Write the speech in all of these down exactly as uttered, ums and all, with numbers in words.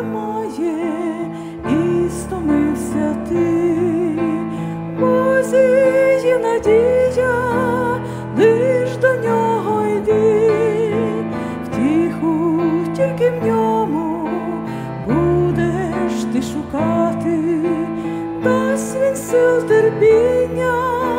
немає, і стомився ти. Бозі є надія, лиш до нього йди, втіху тільки в ньому будеш ти шукати, дасть він сил терпіння,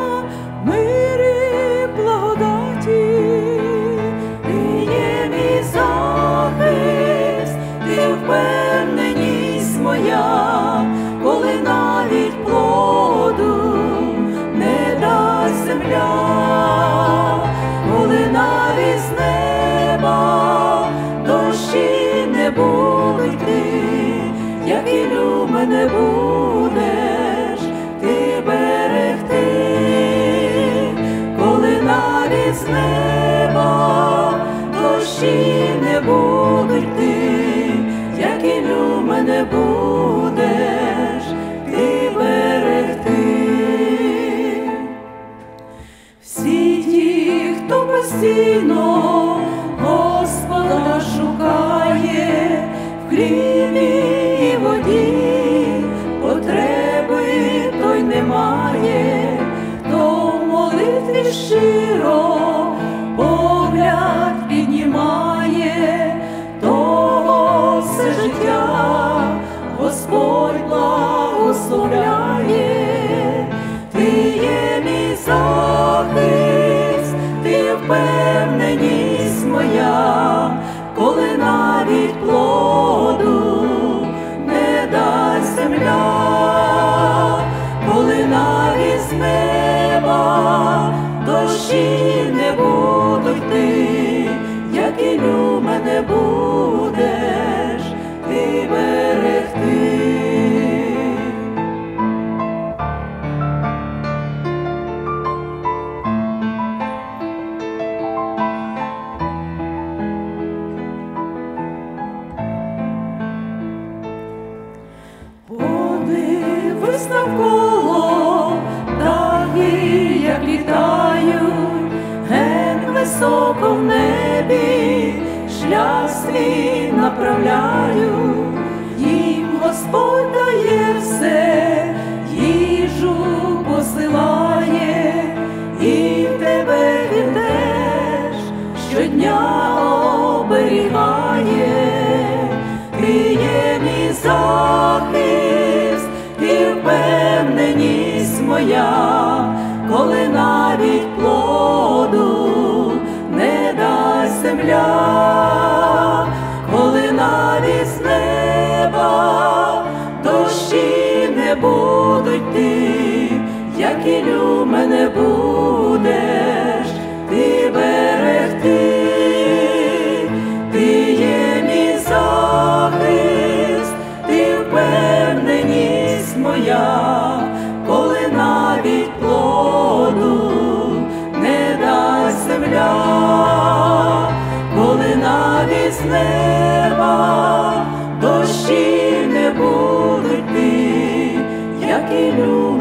мирі, благодаті. Ти є мій захист, ти впевненість моя, коли навіть плоду не дасть земля, коли навіть з неба дощі не будуть йти, як і люби не будеш ти берегти, коли навіть з неба дощі не будуть йти, як і люби не будеш ти берегти. Всі ті, хто постійно Господа шукає, в хлібі і воді потреби той немає, хто в молитві щиро погляд піднімає, того все життя Господь благословляє. Ти є мій захист, ти впевненість моя, коли навіть плоду не дасть земля, коли навіть з неба дощі не будуть йти, як і люби не будеш ти берегти. Подивись навколо, птахи як літають, ген високо в небі шлях свій направляють. Їм Господь дає все, їжу посилає, і тебе він теж щодня оберігає. Ти є мій захист, ти впевненість моя, коли навіть плоду не дасть земля, коли навіть з неба дощі не будуть йти, як і люби не будеш ти берегти. Ти є мій захист, ти впевненість моя, коли навіть плоду не дасть земля, коли навіть з неба дощі не будуть йти, як і люди.